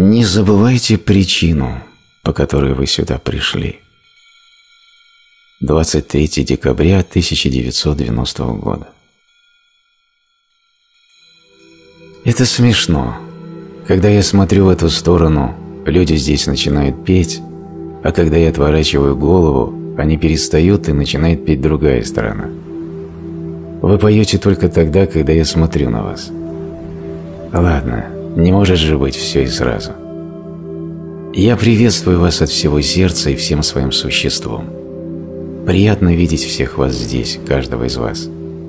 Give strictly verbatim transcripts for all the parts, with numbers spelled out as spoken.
Не забывайте причину, по которой вы сюда пришли. двадцать третьего декабря тысяча девятьсот девяностого года. Это смешно. Когда я смотрю в эту сторону, люди здесь начинают петь, а когда я отворачиваю голову, они перестают и начинает петь другая сторона. Вы поете только тогда, когда я смотрю на вас. Ладно, не может же быть все и сразу. Я приветствую вас от всего сердца и всем своим существом. Приятно видеть всех вас здесь, каждого из вас.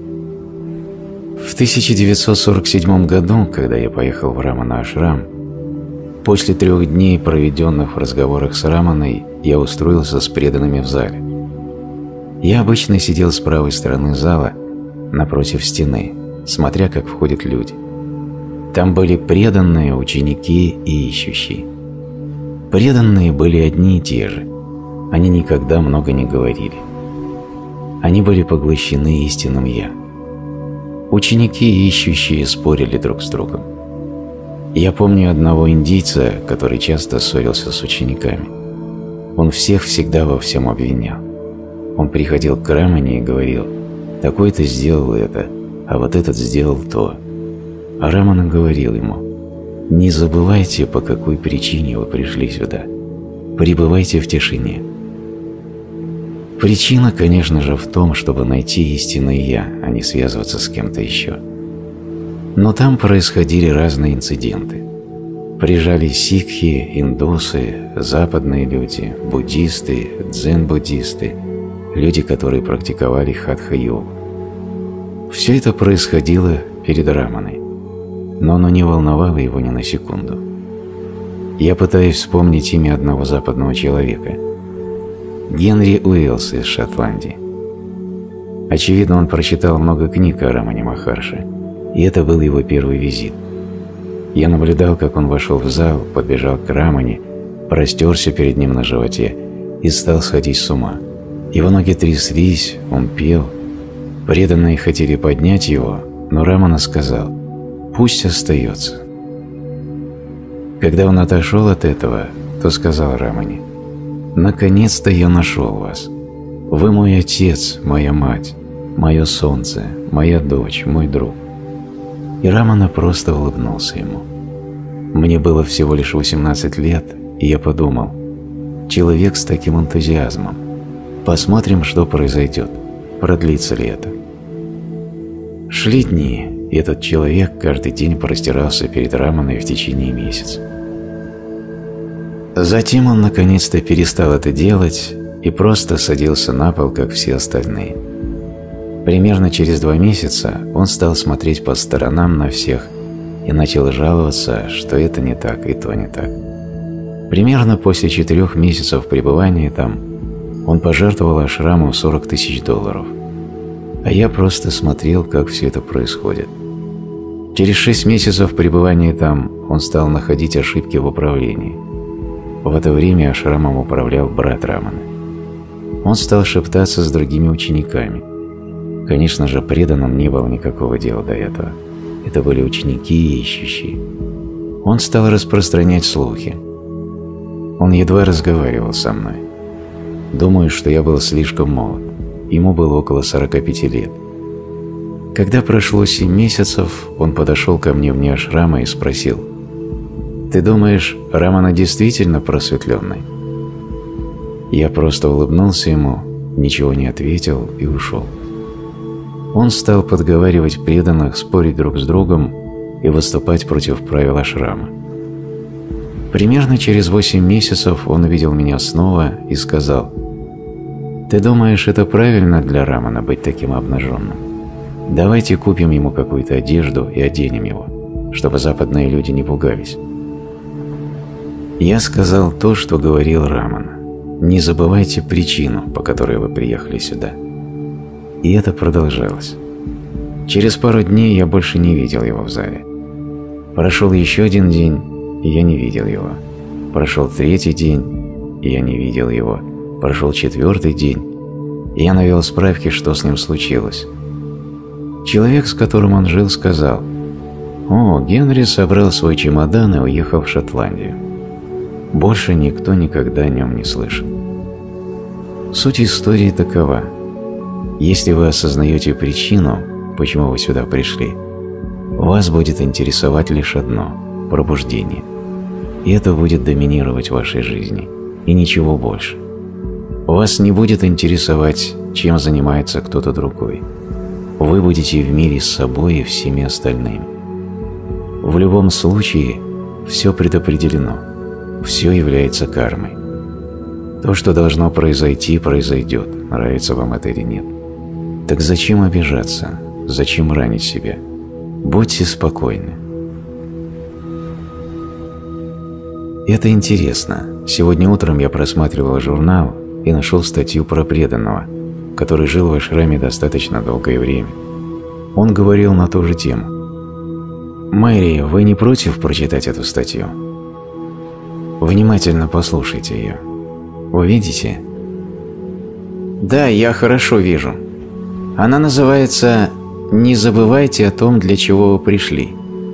В тысяча девятьсот сорок седьмом году, когда я поехал в Рамана-ашрам, после трех дней, проведенных в разговорах с Раманой, я устроился с преданными в зале. Я обычно сидел с правой стороны зала, напротив стены, смотря, как входят люди. Там были преданные, ученики и ищущие. Преданные были одни и те же. Они никогда много не говорили. Они были поглощены истинным «Я». Ученики и ищущие спорили друг с другом. Я помню одного индийца, который часто ссорился с учениками. Он всех всегда во всем обвинял. Он приходил к Рамане и говорил: «Такой-то сделал это, а вот этот сделал то». А Рамана говорил ему: «Не забывайте, по какой причине вы пришли сюда. Пребывайте в тишине». Причина, конечно же, в том, чтобы найти истинное «Я», а не связываться с кем-то еще. Но там происходили разные инциденты. Приезжали сикхи, индусы, западные люди, буддисты, дзен-буддисты, люди, которые практиковали хатха-йогу. Все это происходило перед Раманой, но оно не волновало его ни на секунду. Я пытаюсь вспомнить имя одного западного человека. Генри Уэллс из Шотландии. Очевидно, он прочитал много книг о Рамане Махарши, и это был его первый визит. Я наблюдал, как он вошел в зал, подбежал к Рамане, простерся перед ним на животе и стал сходить с ума. Его ноги тряслись, он пел. Преданные хотели поднять его, но Рамана сказал: «Пусть остается». Когда он отошел от этого, то сказал Рамане: «Наконец-то я нашел вас. Вы мой отец, моя мать, мое солнце, моя дочь, мой друг». И Рамана просто улыбнулся ему. Мне было всего лишь восемнадцать лет, и я подумал: человек с таким энтузиазмом. Посмотрим, что произойдет, продлится ли это. Шли дни, и этот человек каждый день простирался перед Раманой в течение месяца. Затем он наконец-то перестал это делать и просто садился на пол, как все остальные. Примерно через два месяца он стал смотреть по сторонам на всех и начал жаловаться, что это не так и то не так. Примерно после четырех месяцев пребывания там он пожертвовал ашраму сорок тысяч долларов, а я просто смотрел, как все это происходит. Через шесть месяцев пребывания там он стал находить ошибки в управлении. В это время ашрамом управлял брат Раманы. Он стал шептаться с другими учениками. Конечно же, преданным не было никакого дела до этого. Это были ученики и ищущие. Он стал распространять слухи. Он едва разговаривал со мной. Думаю, что я был слишком молод. Ему было около сорока пяти лет. Когда прошло семь месяцев, он подошел ко мне вне ашрама и спросил: «Ты думаешь, Рамана действительно просветленный?» Я просто улыбнулся ему, ничего не ответил и ушел. Он стал подговаривать преданных спорить друг с другом и выступать против правил ашрама. Примерно через восемь месяцев он увидел меня снова и сказал: «Ты думаешь, это правильно для Рамана быть таким обнаженным? Давайте купим ему какую-то одежду и оденем его, чтобы западные люди не пугались». Я сказал то, что говорил Рамана. Не забывайте причину, по которой вы приехали сюда. И это продолжалось. Через пару дней я больше не видел его в зале. Прошел еще один день, и я не видел его. Прошел третий день, и я не видел его. Прошел четвертый день, и я навел справки, что с ним случилось. Человек, с которым он жил, сказал: О, Генри собрал свой чемодан и уехал в Шотландию. Больше никто никогда о нем не слышал. Суть истории такова. Если вы осознаете причину, почему вы сюда пришли, вас будет интересовать лишь одно – пробуждение. И это будет доминировать в вашей жизни, и ничего больше. Вас не будет интересовать, чем занимается кто-то другой. Вы будете в мире с собой и всеми остальными. В любом случае, все предопределено, все является кармой. То, что должно произойти, произойдет, нравится вам это или нет. Так зачем обижаться, зачем ранить себя? Будьте спокойны. Это интересно. Сегодня утром я просматривал журнал и нашел статью про преданного, который жил в ашраме достаточно долгое время. Он говорил на ту же тему. Мэри, вы не против прочитать эту статью? Внимательно послушайте ее. Вы видите? Да, я хорошо вижу. Она называется «Не забывайте о том, для чего вы пришли».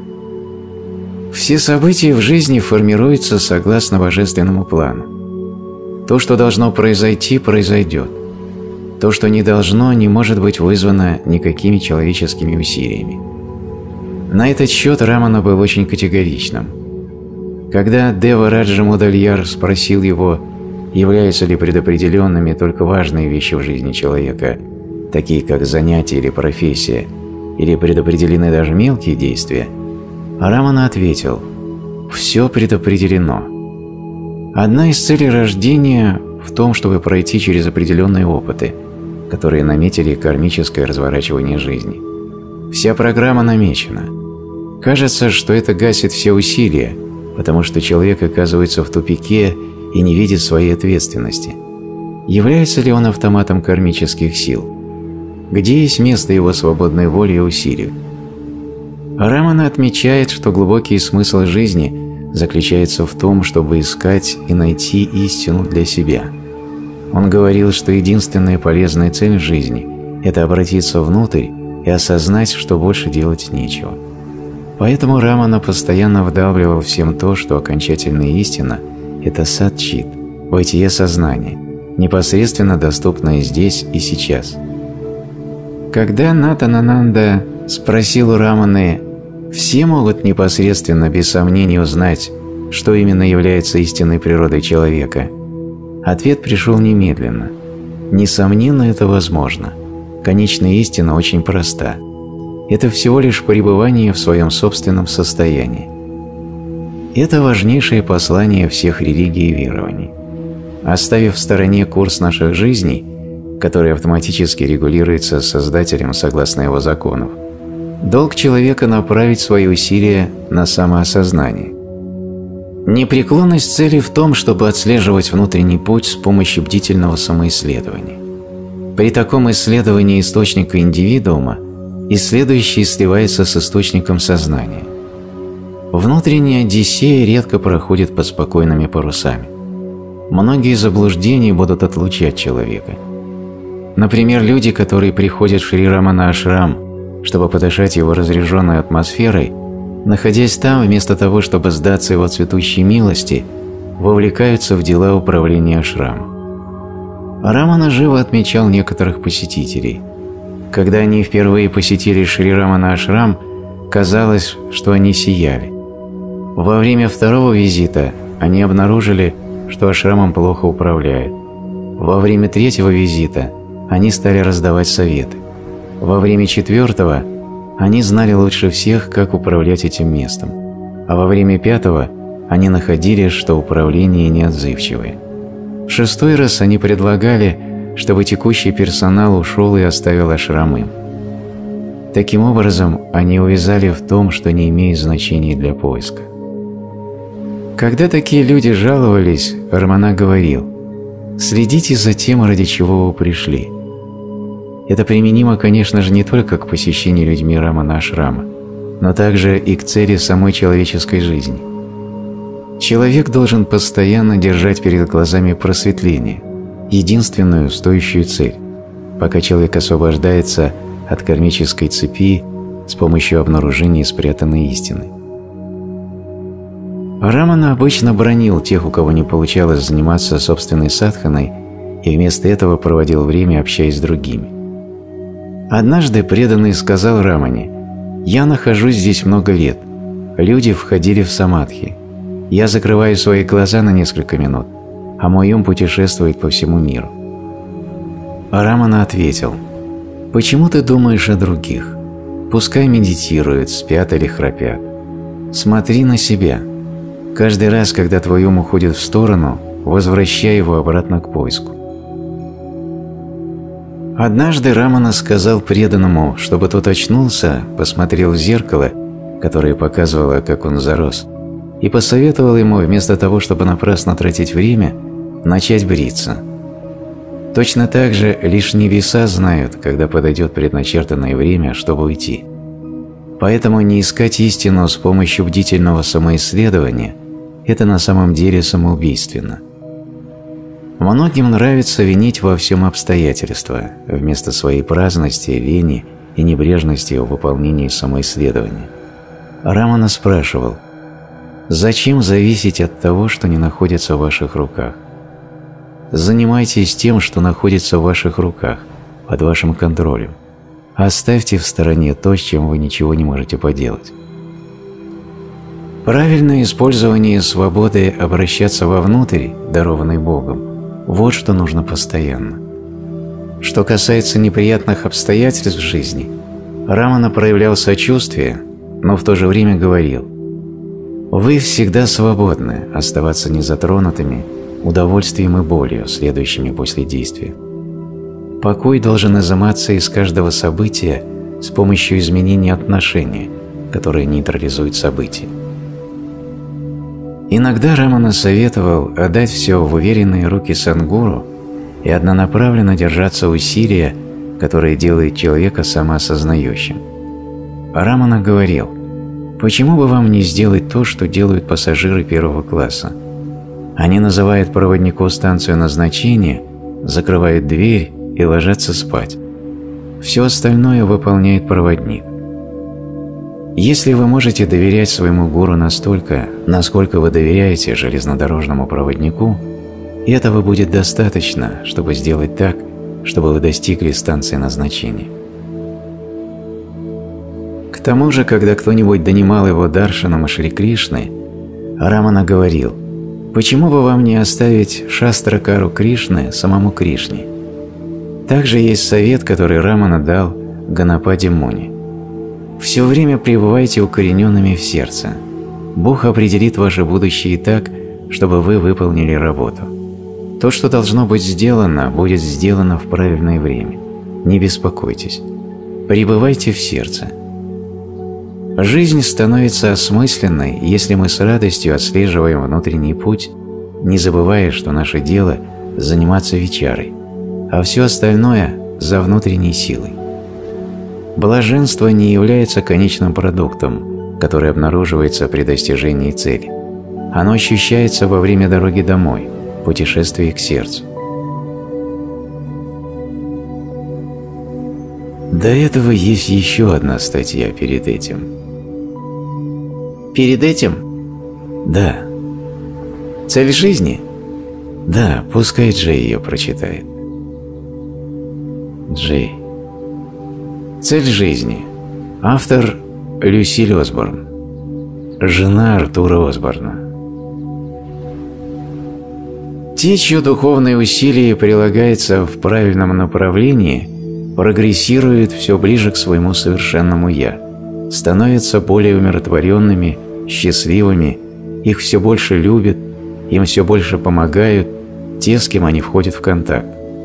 Все события в жизни формируются согласно божественному плану. То, что должно произойти, произойдет. То, что не должно, не может быть вызвано никакими человеческими усилиями. На этот счет Рамана был очень категоричным. Когда Дева Раджа Мудальяр спросил его, являются ли предопределенными только важные вещи в жизни человека, такие как занятие или профессия, или предопределены даже мелкие действия, Рамана ответил: «Все предопределено. Одна из целей рождения в том, чтобы пройти через определенные опыты, которые наметили кармическое разворачивание жизни. Вся программа намечена. Кажется, что это гасит все усилия, потому что человек оказывается в тупике и не видит своей ответственности. Является ли он автоматом кармических сил? Где есть место его свободной воли и усилию? Рамана отмечает, что глубокий смысл жизни заключается в том, чтобы искать и найти истину для себя. Он говорил, что единственная полезная цель в жизни – это обратиться внутрь и осознать, что больше делать нечего. Поэтому Рамана постоянно вдавливал всем то, что окончательная истина – это сат-чит, бытие сознания, непосредственно доступное здесь и сейчас. Когда Натанананда спросил у Раманы, все могут непосредственно, без сомнений, узнать, что именно является истинной природой человека, ответ пришел немедленно. Несомненно, это возможно. Конечная истина очень проста. Это всего лишь пребывание в своем собственном состоянии. Это важнейшее послание всех религий и верований. Оставив в стороне курс наших жизней, который автоматически регулируется Создателем согласно его законов, долг человека направить свои усилия на самоосознание. Непреклонность цели в том, чтобы отслеживать внутренний путь с помощью бдительного самоисследования. При таком исследовании источника индивидуума исследующий сливается с источником сознания. Внутренняя Одиссея редко проходит под спокойными парусами. Многие заблуждения будут отлучать человека. Например, люди, которые приходят в Шри Рамана Ашрам, чтобы подышать его разряженной атмосферой, находясь там, вместо того, чтобы сдаться его цветущей милости, вовлекаются в дела управления ашрамом. Рамана живо отмечал некоторых посетителей. Когда они впервые посетили Шри Рамана Ашрам, казалось, что они сияли. Во время второго визита они обнаружили, что ашрамом плохо управляют. Во время третьего визита они стали раздавать советы. Во время четвертого они знали лучше всех, как управлять этим местом, а во время пятого они находили, что управление неотзывчивое. В шестой раз они предлагали, чтобы текущий персонал ушел и оставил ашрам им. Таким образом, они увязали в том, что не имеет значения для поиска. Когда такие люди жаловались, Рамана говорил: «Следите за тем, ради чего вы пришли». Это применимо, конечно же, не только к посещению людьми Рамана Ашрама, но также и к цели самой человеческой жизни. Человек должен постоянно держать перед глазами просветление, единственную стоящую цель, пока человек освобождается от кармической цепи, с помощью обнаружения спрятанной истины. Рамана обычно бранил тех, у кого не получалось заниматься собственной садханой, и вместо этого проводил время, общаясь с другими. Однажды преданный сказал Рамане: «Я нахожусь здесь много лет. Люди входили в самадхи. Я закрываю свои глаза на несколько минут, а мой ум путешествует по всему миру». Рамана ответил: «Почему ты думаешь о других? Пускай медитируют, спят или храпят. Смотри на себя. Каждый раз, когда твой ум уходит в сторону, возвращай его обратно к поиску». Однажды Рамана сказал преданному, чтобы тот очнулся, посмотрел в зеркало, которое показывало, как он зарос, и посоветовал ему, вместо того, чтобы напрасно тратить время, начать бриться. Точно так же лишь небеса знают, когда подойдет предначертанное время, чтобы уйти. Поэтому не искать истину с помощью бдительного самоисследования – это на самом деле самоубийственно. Многим нравится винить во всем обстоятельства, вместо своей праздности, лени и небрежности в выполнении самоисследования. Рамана спрашивал: «Зачем зависеть от того, что не находится в ваших руках? Занимайтесь тем, что находится в ваших руках, под вашим контролем. Оставьте в стороне то, с чем вы ничего не можете поделать». Правильное использование свободы обращаться вовнутрь, дарованной Богом, вот что нужно постоянно. Что касается неприятных обстоятельств в жизни, Рамана проявлял сочувствие, но в то же время говорил: «Вы всегда свободны оставаться незатронутыми удовольствием и болью, следующими после действия. Покой должен изыматься из каждого события с помощью изменения отношения, которое нейтрализует события». Иногда Рамана советовал отдать все в уверенные руки Садгуру и однонаправленно держаться усилия, которое делает человека самоосознающим. Рамана говорил: «Почему бы вам не сделать то, что делают пассажиры первого класса? Они называют проводнику станцию назначения, закрывают дверь и ложатся спать. Все остальное выполняет проводник. Если вы можете доверять своему гуру настолько, насколько вы доверяете железнодорожному проводнику, этого будет достаточно, чтобы сделать так, чтобы вы достигли станции назначения». К тому же, когда кто-нибудь донимал его даршаном Шри Кришны, Рамана говорил: «Почему бы вам не оставить Шастракару Кришны самому Кришне?» Также есть совет, который Рамана дал Ганапади Муни: «Все время пребывайте укорененными в сердце. Бог определит ваше будущее так, чтобы вы выполнили работу. То, что должно быть сделано, будет сделано в правильное время. Не беспокойтесь. Пребывайте в сердце». Жизнь становится осмысленной, если мы с радостью отслеживаем внутренний путь, не забывая, что наше дело – заниматься вичарой, а все остальное – за внутренней силой. Блаженство не является конечным продуктом, который обнаруживается при достижении цели. Оно ощущается во время дороги домой, путешествии к сердцу. До этого есть еще одна статья перед этим. Перед этим? Да. Цель жизни? Да, пускай Джей ее прочитает. Джей. Цель жизни. Автор Люсиль Осборн. Жена Артура Осборна. Те, чье духовное усилие прилагается в правильном направлении, прогрессируют все ближе к своему совершенному «Я», становятся более умиротворенными, счастливыми, их все больше любят, им все больше помогают те, с кем они входят в контакт.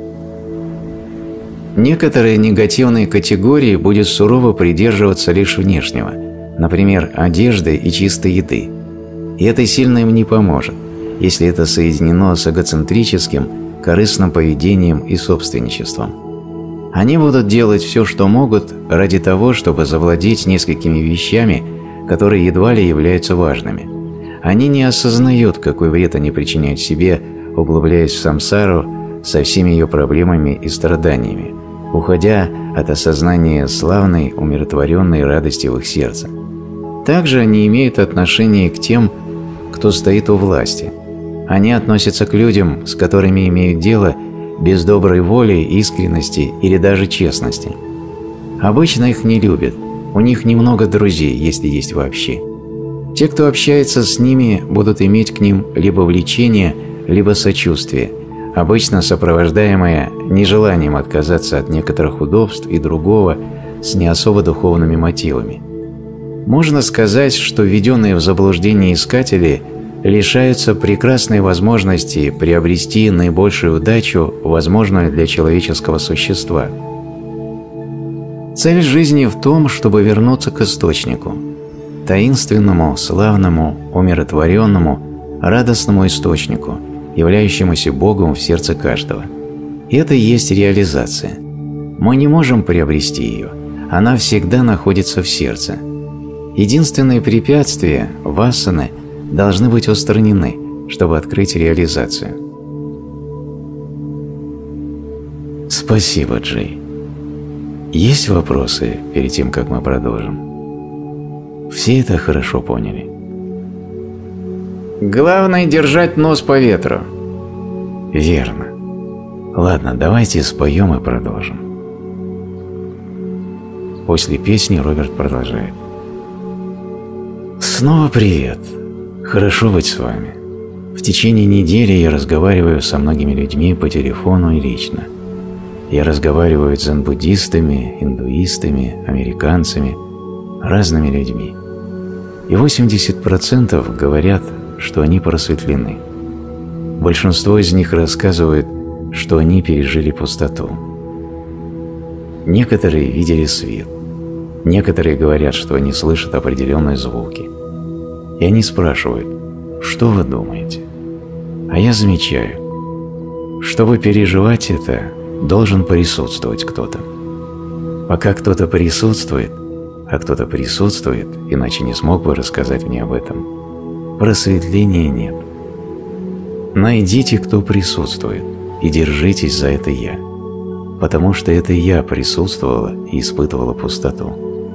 Некоторые негативные категории будет сурово придерживаться лишь внешнего, например, одежды и чистой еды. И это сильно им не поможет, если это соединено с эгоцентрическим, корыстным поведением и собственничеством. Они будут делать все, что могут, ради того, чтобы завладеть несколькими вещами, которые едва ли являются важными. Они не осознают, какой вред они причиняют себе, углубляясь в самсару со всеми ее проблемами и страданиями, уходя от осознания славной, умиротворенной радости в их сердце. Также они имеют отношение к тем, кто стоит у власти. Они относятся к людям, с которыми имеют дело, без доброй воли, искренности или даже честности. Обычно их не любят, у них немного друзей, если есть вообще. Те, кто общается с ними, будут иметь к ним либо влечение, либо сочувствие, обычно сопровождаемое нежеланием отказаться от некоторых удобств и другого с не особо духовными мотивами. Можно сказать, что введенные в заблуждение искатели лишаются прекрасной возможности приобрести наибольшую удачу, возможную для человеческого существа. Цель жизни в том, чтобы вернуться к источнику, таинственному, славному, умиротворенному, радостному источнику, являющемуся Богом в сердце каждого. И это и есть реализация. Мы не можем приобрести ее, она всегда находится в сердце. Единственные препятствия, вассаны, должны быть устранены, чтобы открыть реализацию. Спасибо, Джей. Есть вопросы перед тем, как мы продолжим? Все это хорошо поняли. Главное держать нос по ветру. Верно. Ладно, давайте споем и продолжим. После песни Роберт продолжает. Снова привет. Хорошо быть с вами. В течение недели я разговариваю со многими людьми по телефону и лично. Я разговариваю с дзен-буддистами, индуистами, американцами, разными людьми. И восемьдесят процентов говорят, что они просветлены. Большинство из них рассказывают, что они пережили пустоту. Некоторые видели свет. Некоторые говорят, что они слышат определенные звуки. И они спрашивают, что вы думаете? А я замечаю, чтобы переживать это, должен присутствовать кто-то. Пока кто-то присутствует, а кто-то присутствует, иначе не смог бы рассказать мне об этом, просветления нет. Найдите, кто присутствует, и держитесь за это «я», потому что это «я» присутствовала и испытывала пустоту.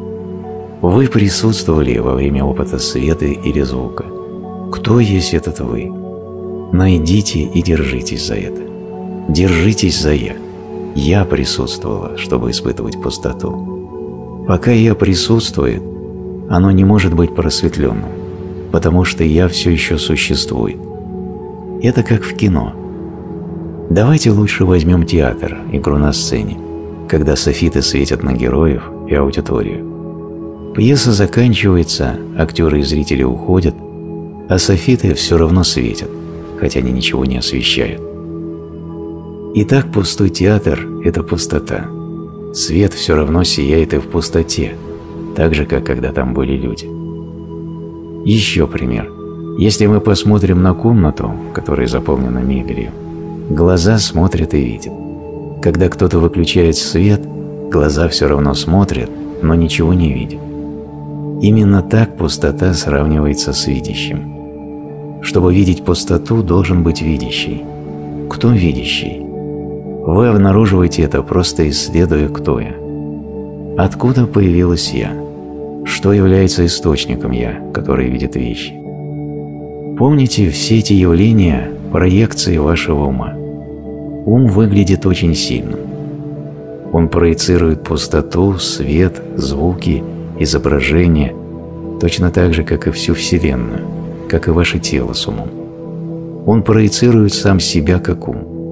Вы присутствовали во время опыта света или звука. Кто есть этот «вы»? Найдите и держитесь за это. Держитесь за «я». «Я» присутствовала, чтобы испытывать пустоту. Пока «я» присутствует, оно не может быть просветленным, потому что «я» все еще существует. Это как в кино. Давайте лучше возьмем театр, игру на сцене, когда софиты светят на героев и аудиторию. Пьеса заканчивается, актеры и зрители уходят, а софиты все равно светят, хотя они ничего не освещают. Итак, пустой театр – это пустота. Свет все равно сияет и в пустоте, так же, как когда там были люди. Еще пример. Если мы посмотрим на комнату, которая заполнена мебелью, глаза смотрят и видят. Когда кто-то выключает свет, глаза все равно смотрят, но ничего не видят. Именно так пустота сравнивается с видящим. Чтобы видеть пустоту, должен быть видящий. Кто видящий? Вы обнаруживаете это, просто исследуя, кто я. Откуда появилась я? Что является источником я, который видит вещи? Помните, все эти явления – проекции вашего ума. Ум выглядит очень сильным. Он проецирует пустоту, свет, звуки, изображения, точно так же, как и всю Вселенную, как и ваше тело с умом. Он проецирует сам себя как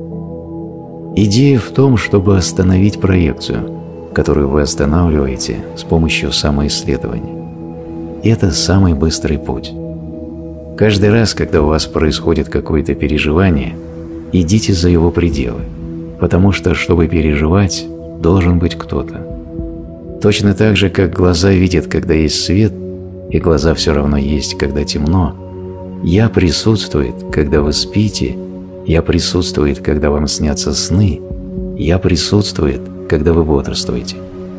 ум. Идея в том, чтобы остановить проекцию, которую вы останавливаете с помощью самоисследования. Это самый быстрый путь. Каждый раз, когда у вас происходит какое-то переживание, идите за его пределы, потому что, чтобы переживать, должен быть кто-то. Точно так же, как глаза видят, когда есть свет, и глаза все равно есть, когда темно, «я» присутствует, когда вы спите, «я» присутствует, когда вам снятся сны, «я» присутствует, когда вы бодрствуете.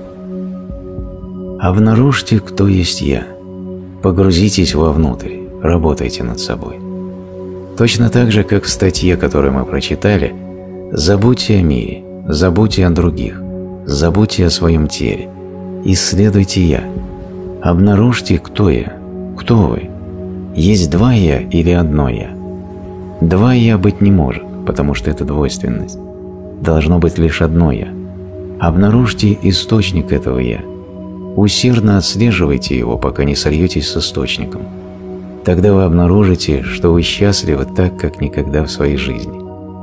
Обнаружьте, кто есть «я». Погрузитесь вовнутрь, работайте над собой. Точно так же, как в статье, которую мы прочитали, забудьте о мире, забудьте о других, Забудьте о своем теле. Исследуйте «я». Обнаружьте, кто я, кто вы. Есть два «я» или одно «я». Два «я» быть не может, потому что это двойственность. Должно быть лишь одно «я». Обнаружьте источник этого «я». Усердно отслеживайте его, пока не сольетесь с источником. Тогда вы обнаружите, что вы счастливы так, как никогда в своей жизни.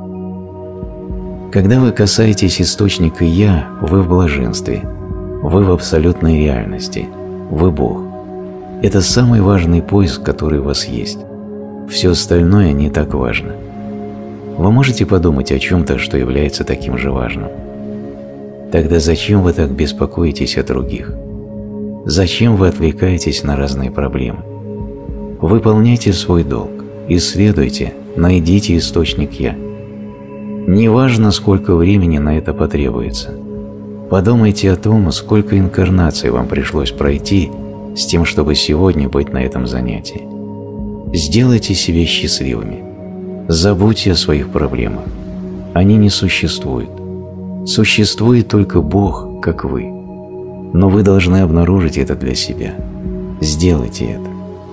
Когда вы касаетесь источника «я», вы в блаженстве, вы в абсолютной реальности, вы Бог. Это самый важный поиск, который у вас есть. Все остальное не так важно. Вы можете подумать о чем-то, что является таким же важным. Тогда зачем вы так беспокоитесь о других? Зачем вы отвлекаетесь на разные проблемы? Выполняйте свой долг, исследуйте, найдите источник «я». Неважно, сколько времени на это потребуется. Подумайте о том, сколько инкарнаций вам пришлось пройти с тем, чтобы сегодня быть на этом занятии. Сделайте себя счастливыми. Забудьте о своих проблемах. Они не существуют. Существует только Бог, как вы. Но вы должны обнаружить это для себя. Сделайте это.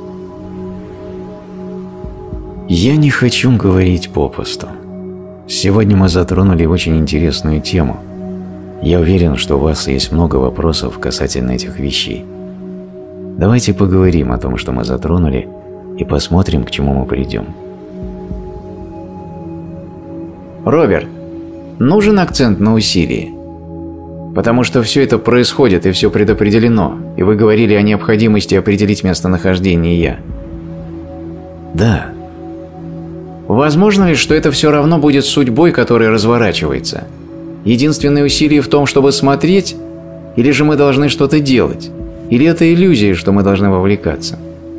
Я не хочу говорить попусту. Сегодня мы затронули очень интересную тему. Я уверен, что у вас есть много вопросов касательно этих вещей. Давайте поговорим о том, что мы затронули, и посмотрим, к чему мы придем. Роберт, нужен акцент на усилии. Потому что все это происходит и все предопределено, и вы говорили о необходимости определить местонахождение «я». Да. Возможно ли, что это все равно будет судьбой, которая разворачивается? Единственное усилие в том, чтобы смотреть, или же мы должны что-то делать? Или это иллюзия, что мы должны вовлекаться?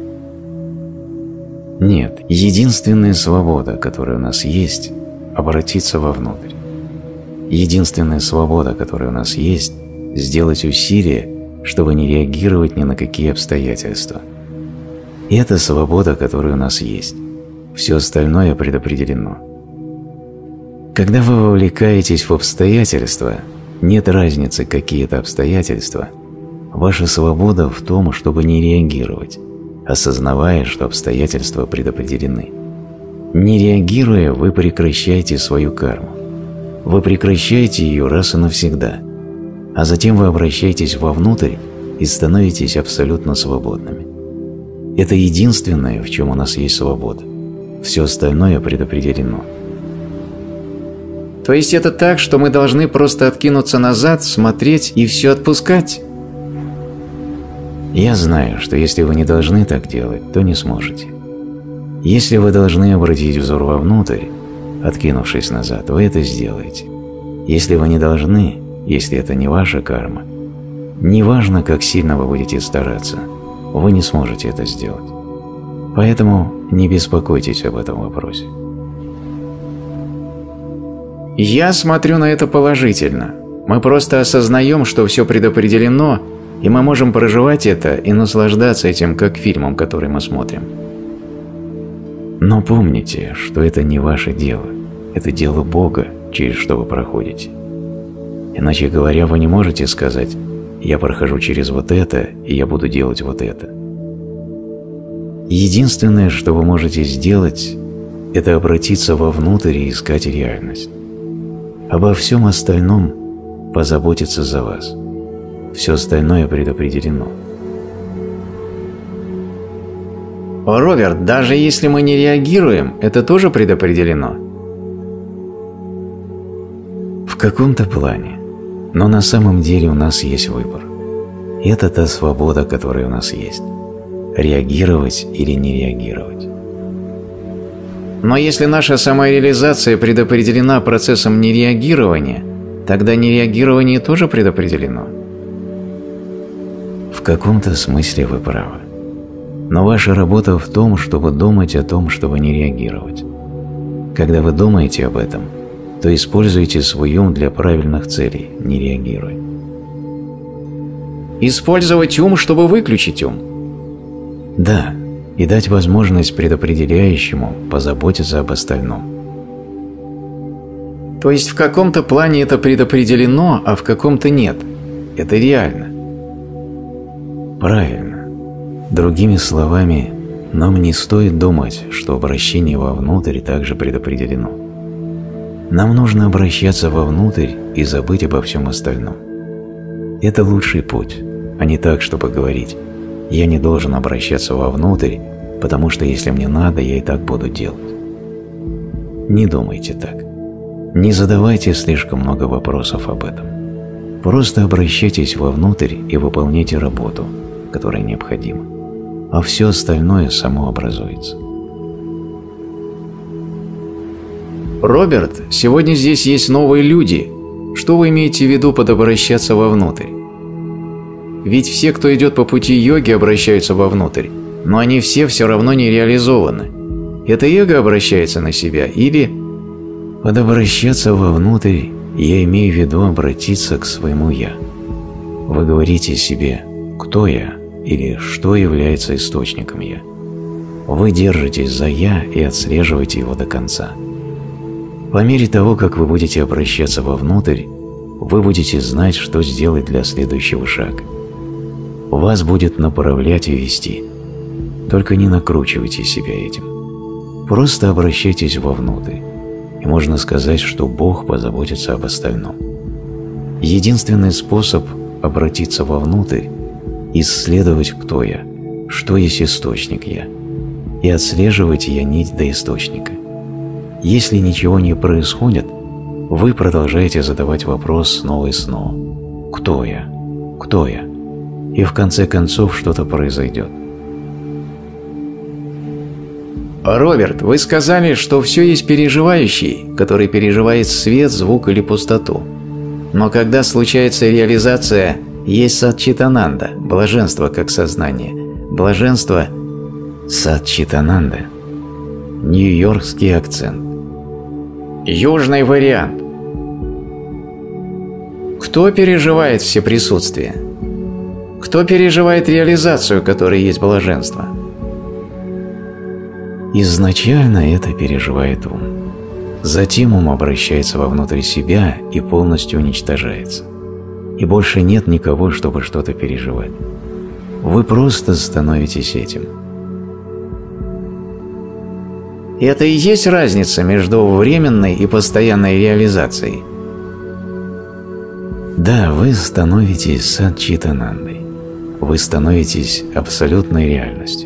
Нет, единственная свобода, которая у нас есть, обратиться вовнутрь. Единственная свобода, которая у нас есть, сделать усилие, чтобы не реагировать ни на какие обстоятельства. И это свобода, которая у нас есть. Все остальное предопределено. Когда вы вовлекаетесь в обстоятельства, нет разницы, какие это обстоятельства, ваша свобода в том, чтобы не реагировать, осознавая, что обстоятельства предопределены. Не реагируя, вы прекращаете свою карму. Вы прекращаете ее раз и навсегда, а затем вы обращаетесь вовнутрь и становитесь абсолютно свободными. Это единственное, в чем у нас есть свобода. Все остальное предопределено. То есть это так, что мы должны просто откинуться назад, смотреть и все отпускать? Я знаю, что если вы не должны так делать, то не сможете. Если вы должны обратить взор вовнутрь, откинувшись назад, вы это сделаете. Если вы не должны, если это не ваша карма, неважно, как сильно вы будете стараться, вы не сможете это сделать. Поэтому не беспокойтесь об этом вопросе. Я смотрю на это положительно. Мы просто осознаем, что все предопределено, и мы можем проживать это и наслаждаться этим, как фильмом, который мы смотрим. Но помните, что это не ваше дело. Это дело Бога, через что вы проходите. Иначе говоря, вы не можете сказать: «Я прохожу через вот это, и я буду делать вот это». Единственное, что вы можете сделать, это обратиться вовнутрь и искать реальность. Обо всем остальном позаботиться за вас. Все остальное предопределено. Роберт, даже если мы не реагируем, это тоже предопределено? В каком-то плане. Но на самом деле у нас есть выбор. И это та свобода, которая у нас есть. Реагировать или не реагировать. Но если наша самореализация предопределена процессом нереагирования, тогда нереагирование тоже предопределено? В каком-то смысле вы правы. Но ваша работа в том, чтобы думать о том, чтобы не реагировать. Когда вы думаете об этом, то используйте свой ум для правильных целей, не реагируя. Использовать ум, чтобы выключить ум? Да, и дать возможность предопределяющему позаботиться об остальном. То есть в каком-то плане это предопределено, а в каком-то нет. Это реально. Правильно. Другими словами, нам не стоит думать, что обращение вовнутрь также предопределено. Нам нужно обращаться вовнутрь и забыть обо всем остальном. Это лучший путь, а не так, чтобы говорить: «Я не должен обращаться вовнутрь, потому что если мне надо, я и так буду делать». Не думайте так. Не задавайте слишком много вопросов об этом. Просто обращайтесь вовнутрь и выполняйте работу, которая необходима, а все остальное само образуется. Роберт, сегодня здесь есть новые люди. Что вы имеете в виду под обращаться вовнутрь? Ведь все, кто идет по пути йоги, обращаются вовнутрь, но они все все равно не реализованы. Это эго обращается на себя или… Под обращаться вовнутрь я имею в виду обратиться к своему «я». Вы говорите себе «кто я» или «что является источником «я». Вы держитесь за «я» и отслеживаете его до конца. По мере того, как вы будете обращаться вовнутрь, вы будете знать, что сделать для следующего шага. Вас будет направлять и вести. Только не накручивайте себя этим. Просто обращайтесь вовнутрь, и можно сказать, что Бог позаботится об остальном. Единственный способ обратиться вовнутрь – исследовать, кто я, что есть источник я, и отслеживать я нить до источника. Если ничего не происходит, вы продолжаете задавать вопрос снова и снова: «Кто я? Кто я?» И в конце концов что-то произойдет. Роберт, вы сказали, что все есть переживающий, который переживает свет, звук или пустоту. Но когда случается реализация, есть садчитананда, блаженство как сознание. Блаженство… Садчитананда. Нью-Йоркский акцент. Южный вариант. Кто переживает все присутствия? Кто переживает реализацию, которая есть блаженство? Изначально это переживает ум. Затем ум обращается вовнутрь себя и полностью уничтожается. И больше нет никого, чтобы что-то переживать. Вы просто становитесь этим. Это и есть разница между временной и постоянной реализацией. Да, вы становитесь садчитанандой. Вы становитесь абсолютной реальностью.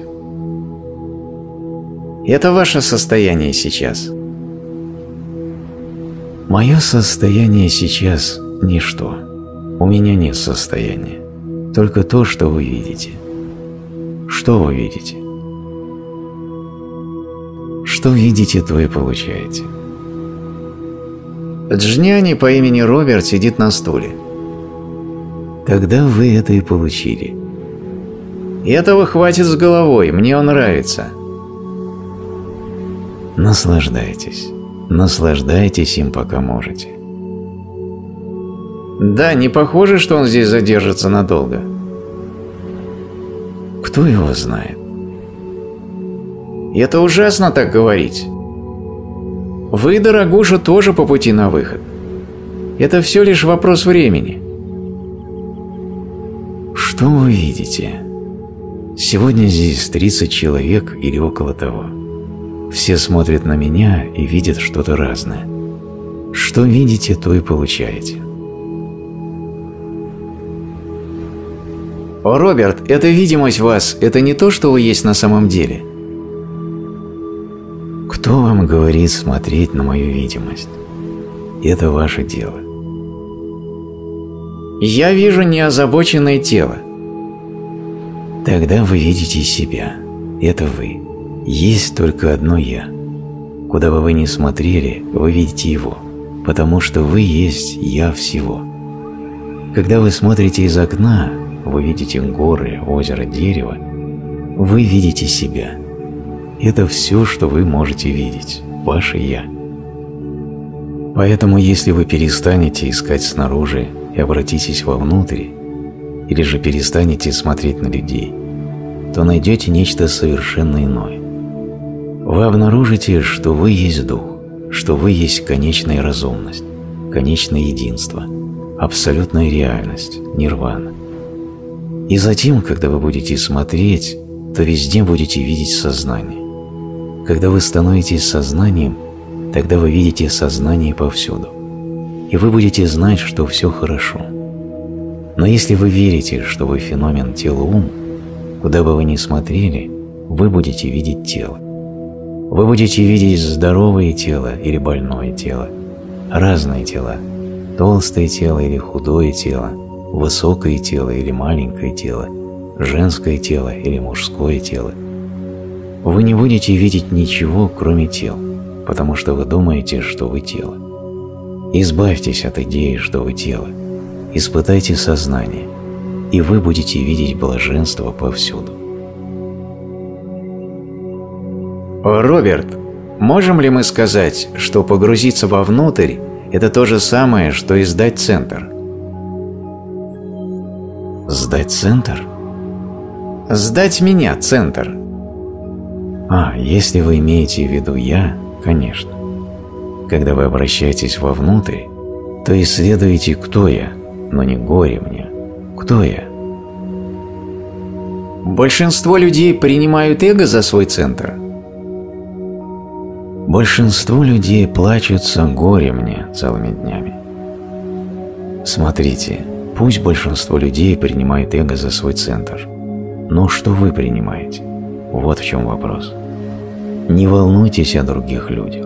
Это ваше состояние сейчас. Мое состояние сейчас – ничто. У меня нет состояния. Только то, что вы видите. Что вы видите? Что видите, то и получаете. Джняни по имени Роберт сидит на стуле. Тогда вы это и получили. Этого хватит с головой, мне он нравится. Наслаждайтесь. Наслаждайтесь им, пока можете. Да, не похоже, что он здесь задержится надолго. Кто его знает? Это ужасно так говорить. Вы, дорогуша, тоже по пути на выход. Это все лишь вопрос времени. Что вы видите? Сегодня здесь тридцать человек или около того. Все смотрят на меня и видят что-то разное. Что видите, то и получаете. О, Роберт, эта видимость вас – это не то, что вы есть на самом деле. Кто вам говорит смотреть на мою видимость? Это ваше дело. Я вижу неозабоченное тело. Тогда вы видите себя. Это вы. Есть только одно «я». Куда бы вы ни смотрели, вы видите его, потому что вы есть «я» всего. Когда вы смотрите из окна, вы видите горы, озеро, дерево, вы видите себя. Это все, что вы можете видеть, ваше «я». Поэтому, если вы перестанете искать снаружи и обратитесь вовнутрь, или же перестанете смотреть на людей, то найдете нечто совершенно иное. Вы обнаружите, что вы есть дух, что вы есть конечная разумность. конечное единство, абсолютная реальность, нирвана. И затем, когда вы будете смотреть, то везде будете видеть сознание. Когда вы становитесь сознанием, тогда вы видите сознание повсюду. И вы будете знать, что все хорошо. Но если вы верите, что вы феномен тело-ум, куда бы вы ни смотрели, вы будете видеть тело. Вы будете видеть здоровое тело или больное тело, разные тела, толстое тело или худое тело, высокое тело или маленькое тело, женское тело или мужское тело. Вы не будете видеть ничего, кроме тел, потому что вы думаете, что вы тело. Избавьтесь от идеи, что вы тело. Испытайте сознание, и вы будете видеть блаженство повсюду. Роберт, можем ли мы сказать, что погрузиться вовнутрь – это то же самое, что и сдать центр? Сдать центр? Сдать меня, центр. А, если вы имеете в виду «я», конечно. Когда вы обращаетесь вовнутрь, то исследуете, кто я, но не горе мне. Кто я? Большинство людей принимают эго за свой центр. Большинство людей плачутся горе мне целыми днями. Смотрите, пусть большинство людей принимает эго за свой центр. Но что вы принимаете? Вот в чем вопрос. Не волнуйтесь о других людях.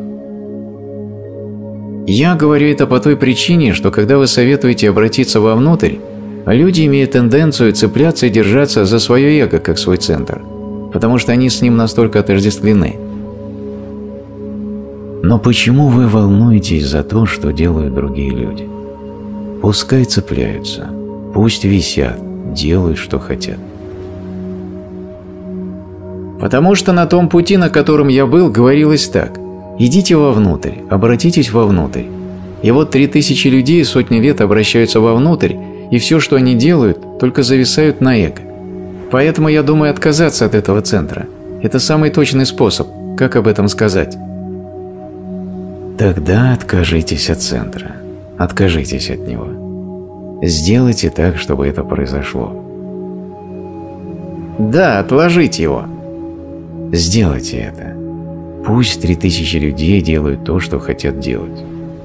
Я говорю это по той причине, что когда вы советуете обратиться вовнутрь, люди имеют тенденцию цепляться и держаться за свое эго как свой центр, потому что они с ним настолько отождествлены. Но почему вы волнуетесь за то, что делают другие люди? Пускай цепляются, пусть висят, делают, что хотят. Потому что на том пути, на котором я был, говорилось так: идите вовнутрь, обратитесь вовнутрь. И вот три тысячи людей сотни лет обращаются вовнутрь, и все, что они делают, только зависают на эго. Поэтому я думаю отказаться от этого центра. Это самый точный способ, как об этом сказать. Тогда откажитесь от центра, откажитесь от него. Сделайте так, чтобы это произошло. Да, отложите его. Сделайте это. Пусть три тысячи людей делают то, что хотят делать.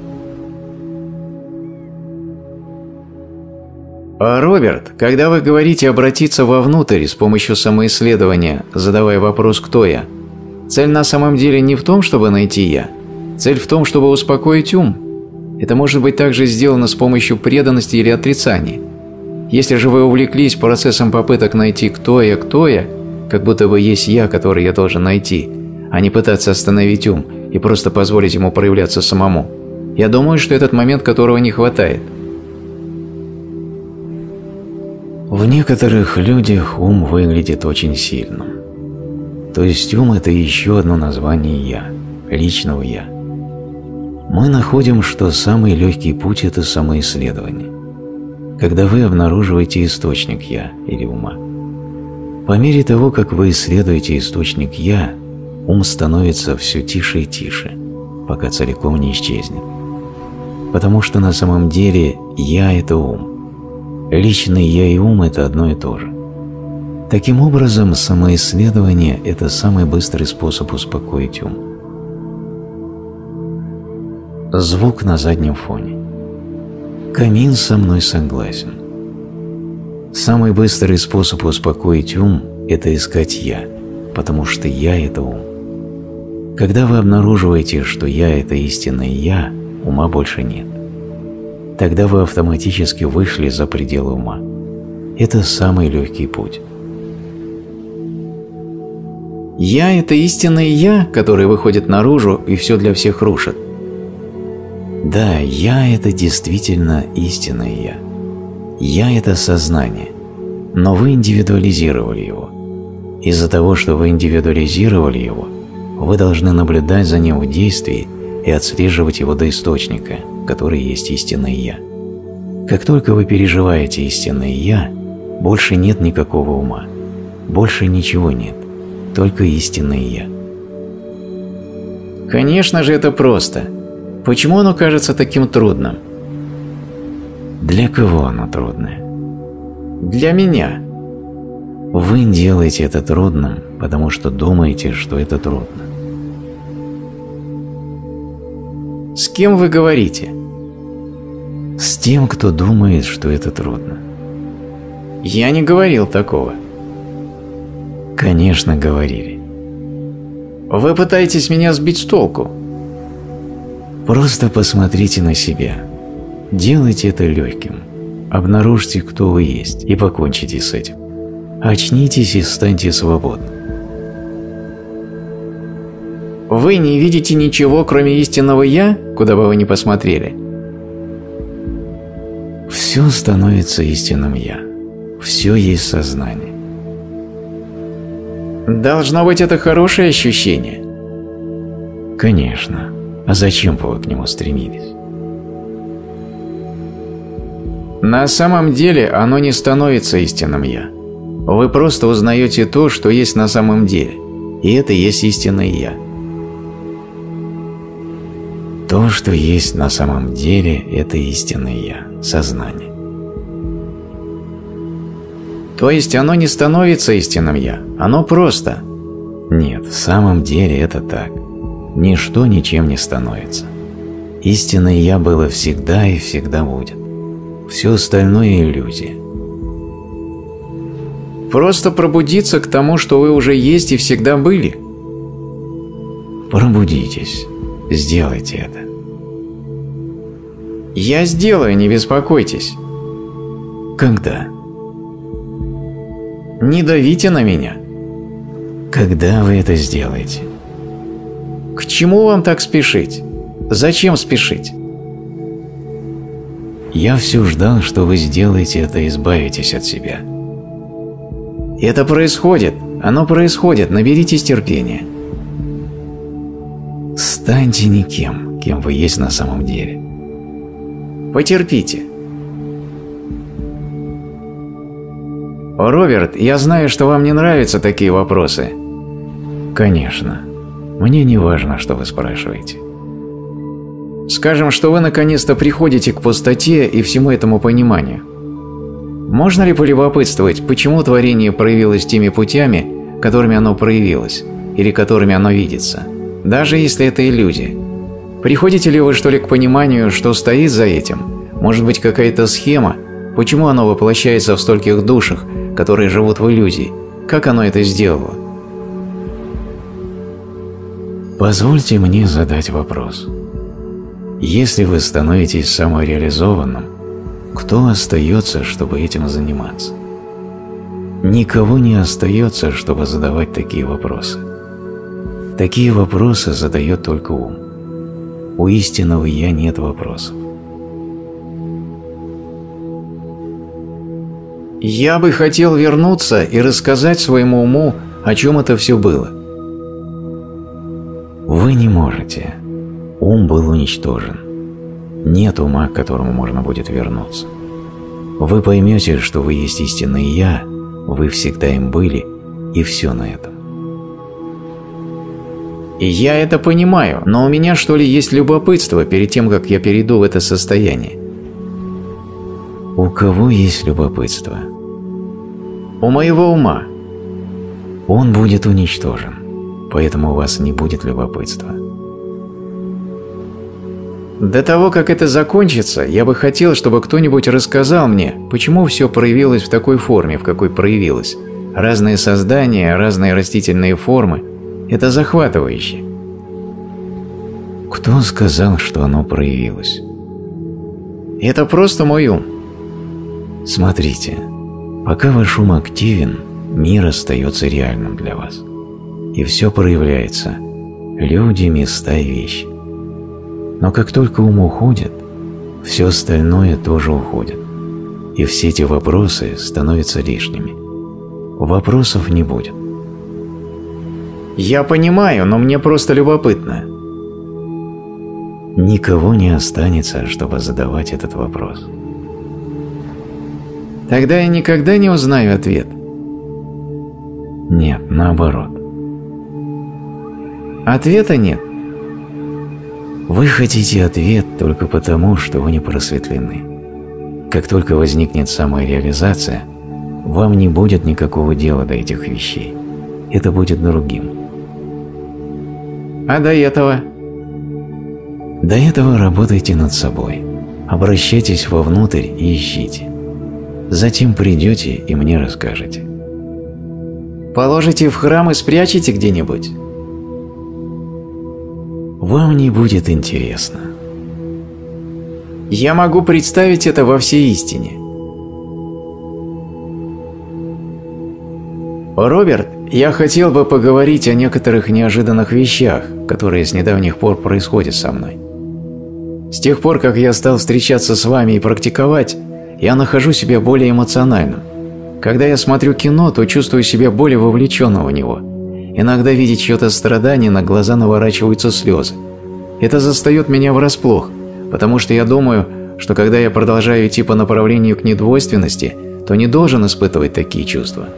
А, Роберт, когда вы говорите обратиться вовнутрь с помощью самоисследования, задавая вопрос «кто я?», цель на самом деле не в том, чтобы найти «я». Цель в том, чтобы успокоить ум. Это может быть также сделано с помощью преданности или отрицания. Если же вы увлеклись процессом попыток найти «кто я, кто я», как будто бы есть «я», который я должен найти, а не пытаться остановить ум и просто позволить ему проявляться самому, я думаю, что этот момент, которого не хватает. В некоторых людях ум выглядит очень сильным. То есть ум – это еще одно название «я», личного «я». Мы находим, что самый легкий путь – это самоисследование. Когда вы обнаруживаете источник «я» или ума. По мере того, как вы исследуете источник «я», ум становится все тише и тише, пока целиком не исчезнет. Потому что на самом деле «я» – это ум. Личный «я» и ум – это одно и то же. Таким образом, самоисследование – это самый быстрый способ успокоить ум. Звук на заднем фоне. Камин со мной согласен. Самый быстрый способ успокоить ум – это искать «я», потому что «я» – это ум. Когда вы обнаруживаете, что «я» – это истинное «я», ума больше нет. Тогда вы автоматически вышли за пределы ума. Это самый легкий путь. «Я» – это истинное «я», которое выходит наружу и все для всех рушит. Да, «я» – это действительно истинное «я». «Я» – это сознание, но вы индивидуализировали его. Из-за того, что вы индивидуализировали его, вы должны наблюдать за ним в действии и отслеживать его до источника, который есть истинное «я». Как только вы переживаете истинное «я», больше нет никакого ума, больше ничего нет, только истинное «я». Конечно же, это просто. Почему оно кажется таким трудным? Для кого оно трудное? Для меня. Вы делаете это трудным, потому что думаете, что это трудно. С кем вы говорите? С тем, кто думает, что это трудно. Я не говорил такого. Конечно, говорили. Вы пытаетесь меня сбить с толку. Просто посмотрите на себя. Делайте это легким. Обнаружьте, кто вы есть, и покончите с этим. Очнитесь и станьте свободны. Вы не видите ничего, кроме истинного «я», куда бы вы ни посмотрели? Все становится истинным «я». Все есть сознание. Должно быть, это хорошее ощущение. Конечно. А зачем бы вы к нему стремились? На самом деле оно не становится истинным «я». Вы просто узнаете то, что есть на самом деле. И это есть истинное «я». То, что есть на самом деле, это истинное «я», сознание. То есть оно не становится истинным «я», оно просто. Нет, в самом деле это так. Ничто ничем не становится. Истинное «я» было всегда и всегда будет. Все остальное – иллюзия. Просто пробудиться к тому, что вы уже есть и всегда были. Пробудитесь. Сделайте это. Я сделаю, не беспокойтесь. Когда? Не давите на меня. Когда вы это сделаете? К чему вам так спешить? Зачем спешить? Я все ждал, что вы сделаете это и избавитесь от себя. Это происходит. Оно происходит. Наберитесь терпения. Станьте никем, кем вы есть на самом деле. Потерпите. Роберт, я знаю, что вам не нравятся такие вопросы. Конечно. Мне не важно, что вы спрашиваете. Скажем, что вы наконец-то приходите к пустоте и всему этому пониманию. Можно ли полюбопытствовать, почему творение проявилось теми путями, которыми оно проявилось, или которыми оно видится, даже если это иллюзия? Приходите ли вы, что ли, к пониманию, что стоит за этим? Может быть, какая-то схема, почему оно воплощается в стольких душах, которые живут в иллюзии? Как оно это сделало? Позвольте мне задать вопрос. Если вы становитесь самореализованным, кто остается, чтобы этим заниматься? Никого не остается, чтобы задавать такие вопросы. Такие вопросы задает только ум. У истинного «я» нет вопросов. Я бы хотел вернуться и рассказать своему уму, о чем это все было. Вы не можете. Ум был уничтожен. Нет ума, к которому можно будет вернуться. Вы поймете, что вы есть истинное «я», вы всегда им были, и все на этом. И я это понимаю, но у меня, что ли, есть любопытство перед тем, как я перейду в это состояние. У кого есть любопытство? У моего ума. Он будет уничтожен, поэтому у вас не будет любопытства. До того, как это закончится, я бы хотел, чтобы кто-нибудь рассказал мне, почему все проявилось в такой форме, в какой проявилось. Разные создания, разные растительные формы. Это захватывающе. Кто сказал, что оно проявилось? Это просто мой ум. Смотрите, пока ваш ум активен, мир остается реальным для вас. И все проявляется. Люди, места и вещи. Но как только ум уходит, все остальное тоже уходит. И все эти вопросы становятся лишними. Вопросов не будет. Я понимаю, но мне просто любопытно. Никого не останется, чтобы задавать этот вопрос. Тогда я никогда не узнаю ответ. Нет, наоборот. Ответа нет. Вы хотите ответ только потому, что вы не просветлены. Как только возникнет самореализация, вам не будет никакого дела до этих вещей. Это будет другим. А до этого? До этого работайте над собой. Обращайтесь вовнутрь и ищите. Затем придете и мне расскажете. Положите в храм и спрячете где-нибудь? Вам не будет интересно. Я могу представить это во всей истине. Роберт, я хотел бы поговорить о некоторых неожиданных вещах, которые с недавних пор происходят со мной. С тех пор, как я стал встречаться с вами и практиковать, я нахожу себя более эмоциональным. Когда я смотрю кино, то чувствую себя более вовлеченным в него. Иногда, видя чье-то страдание, на глаза наворачиваются слезы. Это застает меня врасплох, потому что я думаю, что когда я продолжаю идти по направлению к недвойственности, то не должен испытывать такие чувства.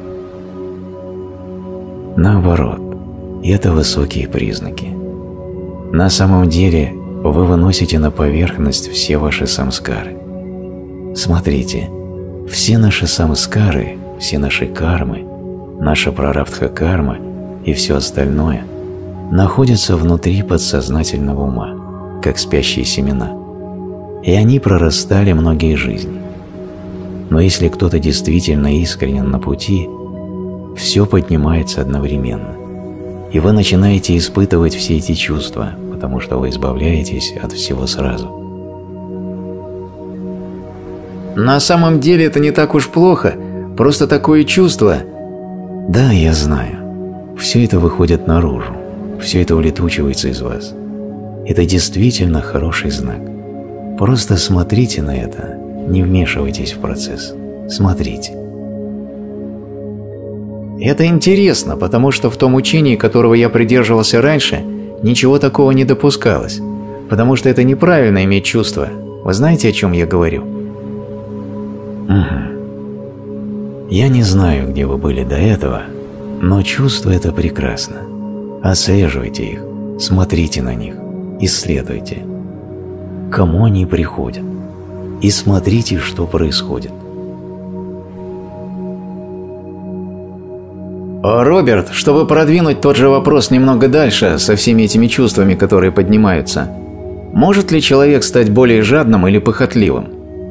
Наоборот, это высокие признаки. На самом деле, вы выносите на поверхность все ваши самскары. Смотрите, все наши самскары, все наши кармы, наша прарабдха-карма и все остальное находятся внутри подсознательного ума, как спящие семена, и они прорастали многие жизни. Но если кто-то действительно искренен на пути, все поднимается одновременно, и вы начинаете испытывать все эти чувства, потому что вы избавляетесь от всего сразу. На самом деле это не так уж плохо, просто такое чувство. Да, я знаю. Все это выходит наружу, все это улетучивается из вас. Это действительно хороший знак. Просто смотрите на это, не вмешивайтесь в процесс. Смотрите. Это интересно, потому что в том учении, которого я придерживался раньше, ничего такого не допускалось, потому что это неправильно иметь чувства. Вы знаете, о чем я говорю? Угу. Я не знаю, где вы были до этого, но чувства – это прекрасно. Отслеживайте их, смотрите на них, исследуйте. Кому они приходят? И смотрите, что происходит. Роберт, чтобы продвинуть тот же вопрос немного дальше со всеми этими чувствами, которые поднимаются, может ли человек стать более жадным или похотливым?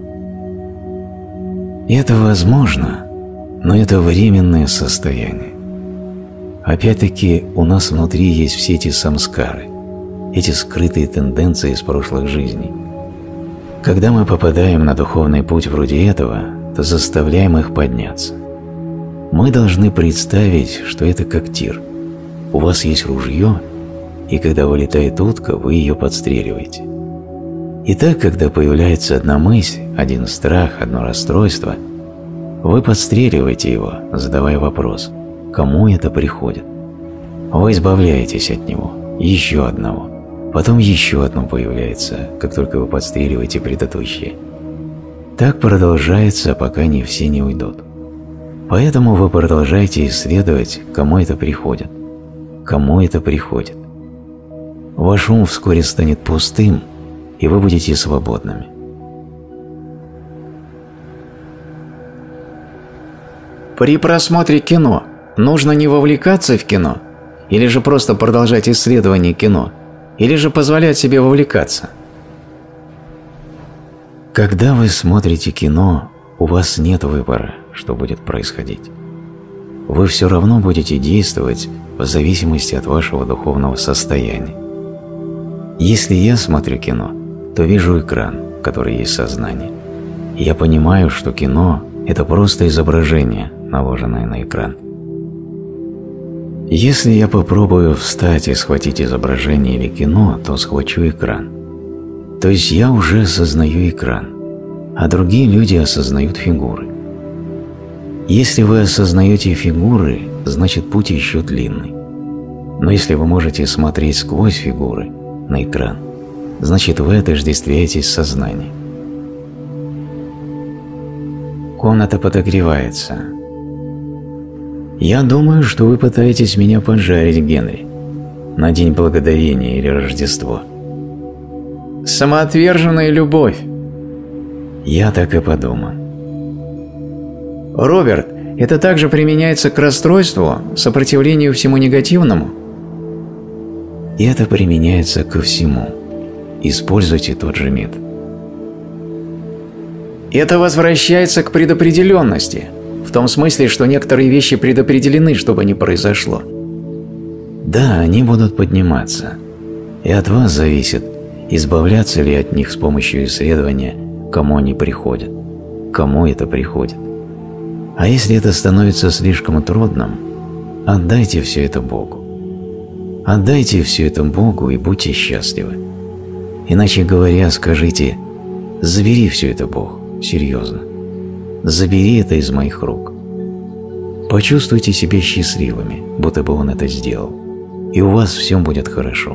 Это возможно, но это временное состояние. Опять-таки, у нас внутри есть все эти самскары, эти скрытые тенденции из прошлых жизней. Когда мы попадаем на духовный путь вроде этого, то заставляем их подняться. Мы должны представить, что это как тир. У вас есть ружье, и когда вылетает утка, вы ее подстреливаете. И так, когда появляется одна мысль, один страх, одно расстройство, вы подстреливаете его, задавая вопрос, кому это приходит. Вы избавляетесь от него, еще одного, потом еще одно появляется, как только вы подстреливаете предыдущее. Так продолжается, пока не все не уйдут. Поэтому вы продолжаете исследовать, кому это приходит, кому это приходит. Ваш ум вскоре станет пустым, и вы будете свободными. При просмотре кино нужно не вовлекаться в кино, или же просто продолжать исследование кино, или же позволять себе вовлекаться? Когда вы смотрите кино, у вас нет выбора, что будет происходить. Вы все равно будете действовать в зависимости от вашего духовного состояния. Если я смотрю кино, то вижу экран, который есть сознание. Я понимаю, что кино – это просто изображение, наложенное на экран. Если я попробую встать и схватить изображение или кино, то схвачу экран. То есть я уже осознаю экран, а другие люди осознают фигуры. Если вы осознаете фигуры, значит путь еще длинный. Но если вы можете смотреть сквозь фигуры на экран, значит вы отождествляетесь с сознанием. Комната подогревается. Я думаю, что вы пытаетесь меня поджарить, Генри, на День Благодарения или Рождество. Самоотверженная любовь. Я так и подумал. Роберт, это также применяется к расстройству, сопротивлению всему негативному? И это применяется ко всему. Используйте тот же метод. Это возвращается к предопределенности, в том смысле, что некоторые вещи предопределены, чтобы не произошло. Да, они будут подниматься. И от вас зависит, избавляться ли от них с помощью исследования, кому они приходят, кому это приходит. А если это становится слишком трудным, отдайте все это Богу. Отдайте все это Богу и будьте счастливы. Иначе говоря, скажите: забери все это, Бог, серьезно. Забери это из моих рук. Почувствуйте себя счастливыми, будто бы Он это сделал, и у вас все будет хорошо.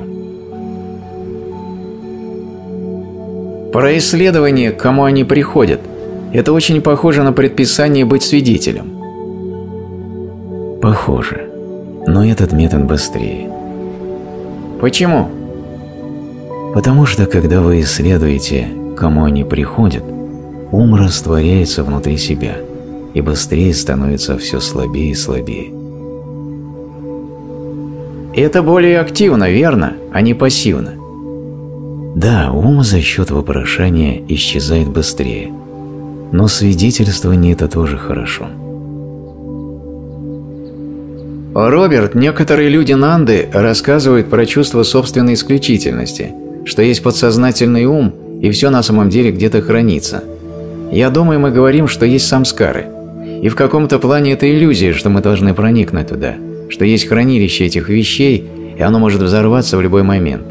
Про исследование, к кому они приходят, это очень похоже на предписание быть свидетелем. Похоже, но этот метод быстрее. Почему? Потому что, когда вы исследуете, к кому они приходят, ум растворяется внутри себя и быстрее становится все слабее и слабее. Это более активно, верно, а не пассивно? Да, ум за счет вопрошания исчезает быстрее, но свидетельствование – это тоже хорошо. Роберт, некоторые люди Нанды рассказывают про чувство собственной исключительности, что есть подсознательный ум, и все на самом деле где-то хранится. Я думаю, мы говорим, что есть самскары. И в каком-то плане это иллюзия, что мы должны проникнуть туда, что есть хранилище этих вещей, и оно может взорваться в любой момент.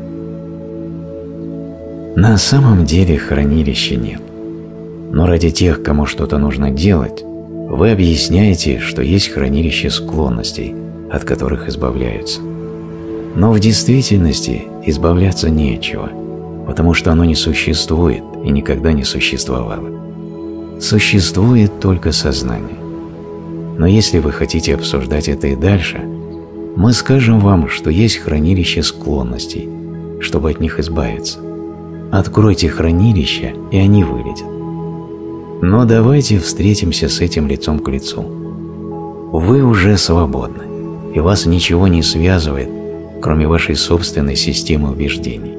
На самом деле хранилища нет. Но ради тех, кому что-то нужно делать, вы объясняете, что есть хранилище склонностей, от которых избавляются. Но в действительности избавляться не от чего, потому что оно не существует и никогда не существовало. Существует только сознание. Но если вы хотите обсуждать это и дальше, мы скажем вам, что есть хранилище склонностей, чтобы от них избавиться. Откройте хранилище, и они вылетят. Но давайте встретимся с этим лицом к лицу. Вы уже свободны, и вас ничего не связывает, кроме вашей собственной системы убеждений.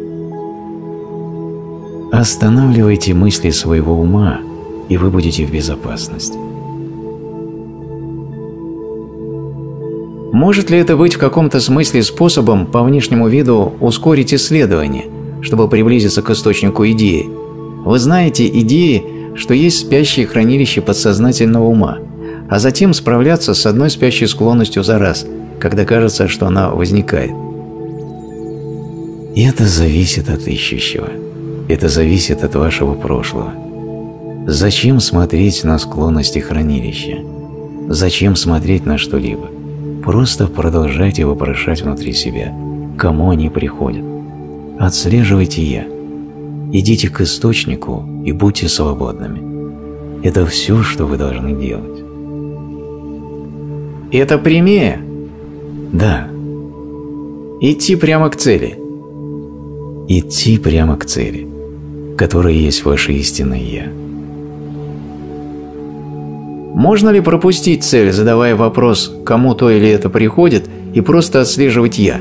Останавливайте мысли своего ума, и вы будете в безопасности. Может ли это быть в каком-то смысле способом по внешнему виду ускорить исследование, чтобы приблизиться к источнику идеи? Вы знаете идеи, что есть спящее хранилище подсознательного ума, а затем справляться с одной спящей склонностью за раз, когда кажется, что она возникает. И это зависит от ищущего. Это зависит от вашего прошлого. Зачем смотреть на склонности хранилища? Зачем смотреть на что-либо? Просто продолжайте вопрошать внутри себя, кому они приходят. Отслеживайте «я». Идите к источнику и будьте свободными. Это все, что вы должны делать. Это прямее? Да. Идти прямо к цели. Идти прямо к цели, которая есть ваше истинное «я». Можно ли пропустить цель, задавая вопрос, кому то или это приходит, и просто отслеживать «я»?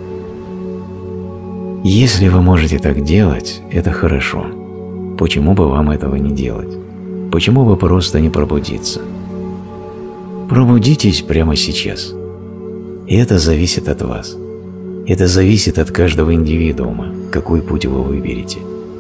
Если вы можете так делать, это хорошо. Почему бы вам этого не делать? Почему бы просто не пробудиться? Пробудитесь прямо сейчас. И это зависит от вас. Это зависит от каждого индивидуума, какой путь вы выберете.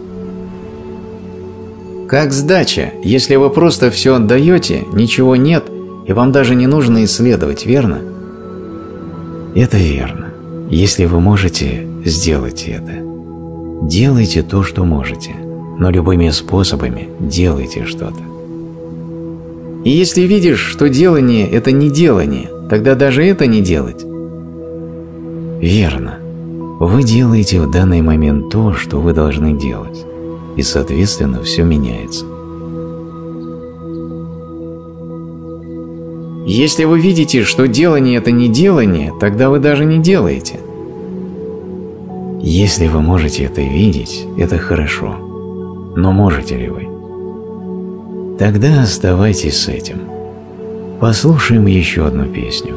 Как сдача, если вы просто все отдаете, ничего нет, и вам даже не нужно исследовать, верно? Это верно. Если вы можете, сделайте это. Делайте то, что можете, но любыми способами делайте что-то. И если видишь, что делание – это не делание, тогда даже это не делать. Верно. Вы делаете в данный момент то, что вы должны делать, и, соответственно, все меняется. Если вы видите, что делание – это не делание, тогда вы даже не делаете. Если вы можете это видеть, это хорошо. Но можете ли вы? Тогда оставайтесь с этим. Послушаем еще одну песню.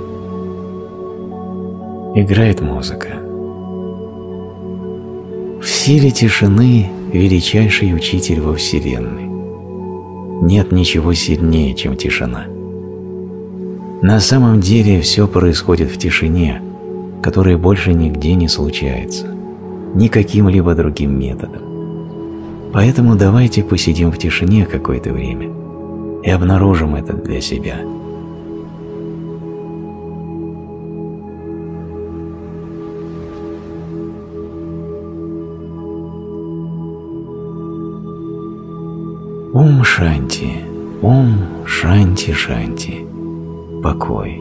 Играет музыка. В силе тишины величайший учитель во Вселенной. Нет ничего сильнее, чем тишина. На самом деле все происходит в тишине, которая больше нигде не случается, ни каким-либо другим методом. Поэтому давайте посидим в тишине какое-то время и обнаружим это для себя. Ом Шанти, Ом Шанти Шанти. Покой.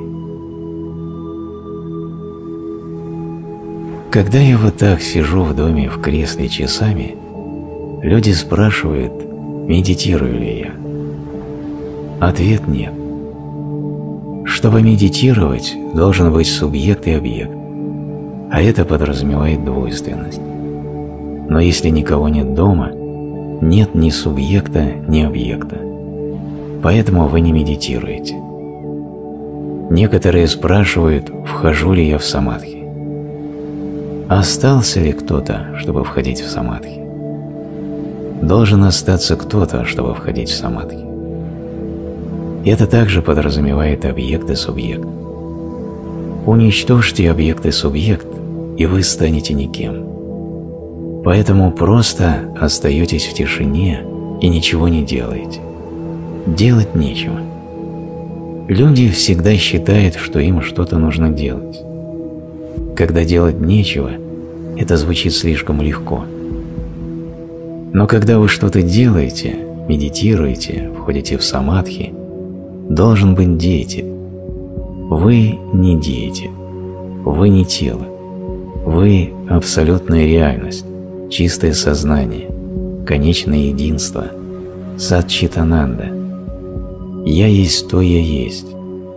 Когда я вот так сижу в доме в кресле часами, люди спрашивают, медитирую ли я. Ответ – нет. Чтобы медитировать, должен быть субъект и объект, а это подразумевает двойственность. Но если никого нет дома, нет ни субъекта, ни объекта. Поэтому вы не медитируете. Некоторые спрашивают, вхожу ли я в самадхи. Остался ли кто-то, чтобы входить в самадхи? Должен остаться кто-то, чтобы входить в самадхи. Это также подразумевает объект и субъект. Уничтожьте объект и субъект, и вы станете никем. Поэтому просто остаетесь в тишине и ничего не делаете. Делать нечего. Люди всегда считают, что им что-то нужно делать. Когда делать нечего, это звучит слишком легко. Но когда вы что-то делаете, медитируете, входите в самадхи, должен быть деятель. Вы не деятель, вы не тело, вы абсолютная реальность, чистое сознание, конечное единство, Сатчитананда. Я есть то я есть.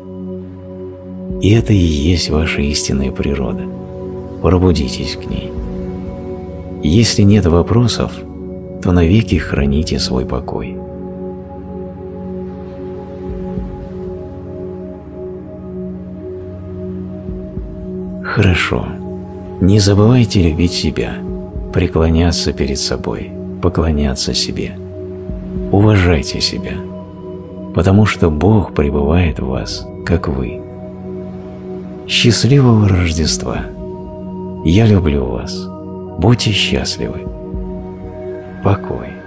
И это и есть ваша истинная природа. Пробудитесь к ней. Если нет вопросов, то навеки храните свой покой. Хорошо. Не забывайте любить себя, преклоняться перед собой, поклоняться себе. Уважайте себя, потому что Бог пребывает в вас, как вы. Счастливого Рождества! Я люблю вас. Будьте счастливы. Покой.